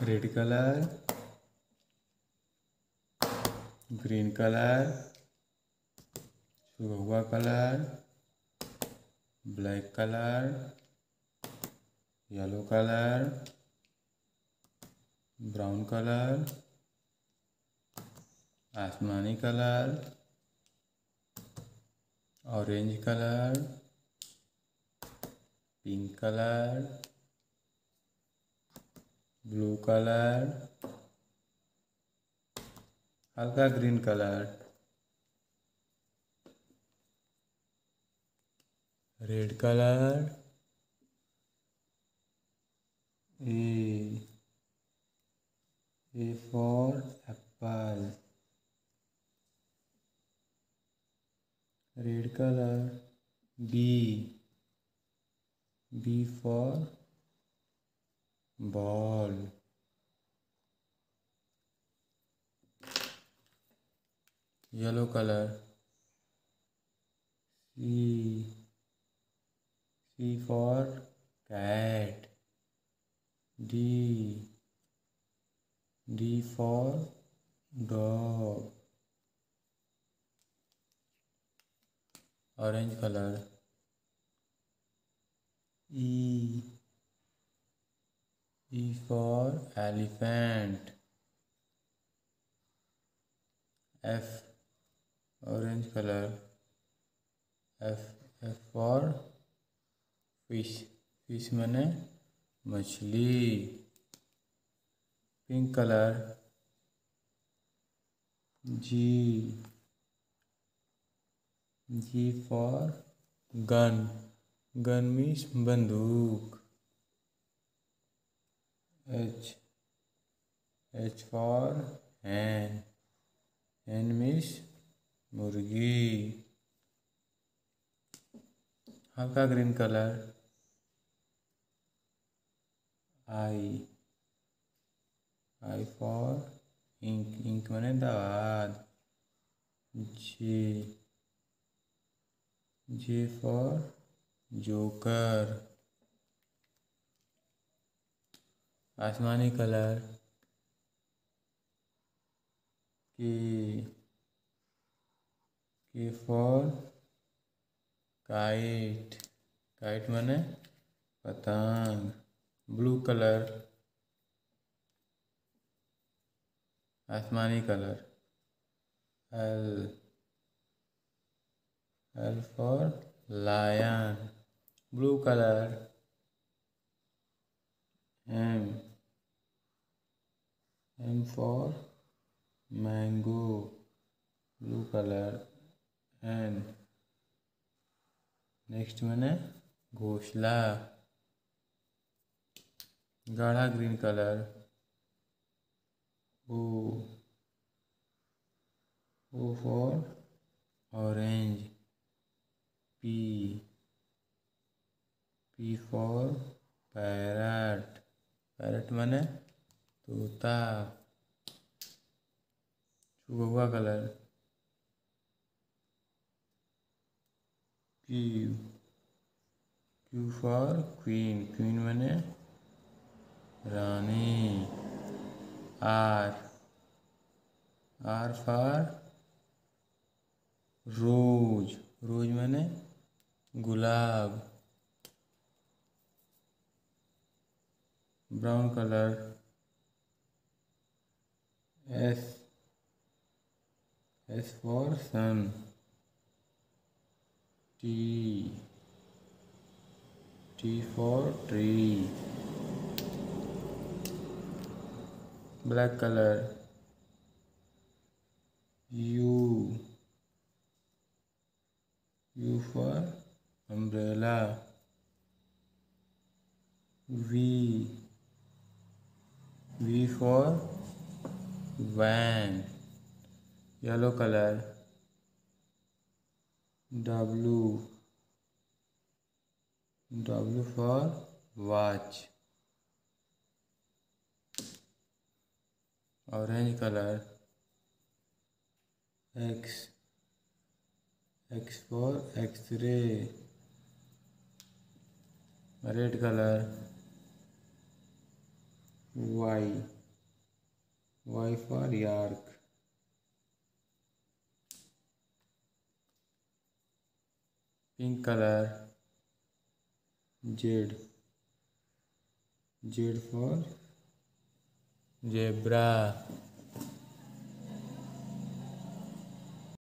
Red colour, green colour, हुआ colour, black colour, yellow colour, brown colour, आसमानी colour, orange colour, pink colour, blue colour, हल्का green colour, red colour, A for apple, red color, B for ball, yellow color, C for cat, D for dog, orange color, E for elephant, F orange color, F for fish माने मछली, pink colour, G for gun means बंदूक, H for hen means मुर्गी, हल्का green colour, I for ink माने दाद, J for joker, आसमानी colour, K for kite माने पतंग, ब्लू कलर, आसमानी colour, L for lion, blue colour, M for mango, blue colour, next मैंने घोंसला, गाढ़ा green colour, O for orange, P for parrot माने तोता, हुआ कलर, Q for क्वीन माने रानी, R for रोज माने गुलाब, brown colour, S for sun, T for tree, black color, U for umbrella, V for van, yellow color, W for watch, orange color, X for X-ray, red color, Y. Y for York. Pink color. Z. Z for zebra.